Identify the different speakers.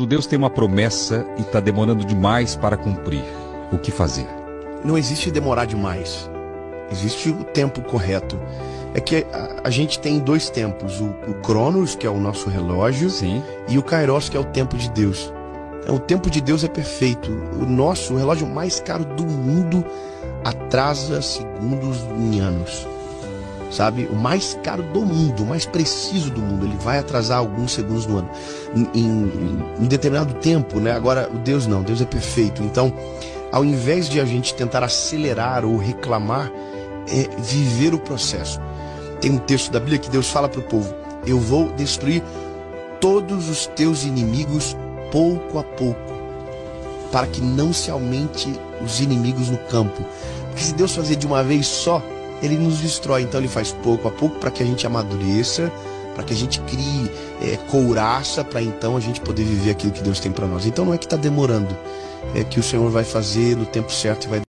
Speaker 1: Deus tem uma promessa e está demorando demais para cumprir. O que fazer?
Speaker 2: Não existe demorar demais. Existe o tempo correto. É que a gente tem dois tempos. O Cronos, que é o nosso relógio,
Speaker 1: Sim.
Speaker 2: E o Kairos, que é o tempo de Deus. O tempo de Deus é perfeito. O relógio mais caro do mundo atrasa segundos em anos. Sabe? O mais caro do mundo, o mais preciso do mundo, ele vai atrasar alguns segundos no ano. Em determinado tempo, né? Agora, o Deus não, Deus é perfeito. Então, ao invés de a gente tentar acelerar ou reclamar, é viver o processo. Tem um texto da Bíblia que Deus fala para o povo: eu vou destruir todos os teus inimigos pouco a pouco, para que não se aumente os inimigos no campo. Porque se Deus fazer de uma vez só, Ele nos destrói. Então Ele faz pouco a pouco para que a gente amadureça, para que a gente crie couraça, para então a gente poder viver aquilo que Deus tem para nós. Então não é que está demorando, é que o Senhor vai fazer no tempo certo e vai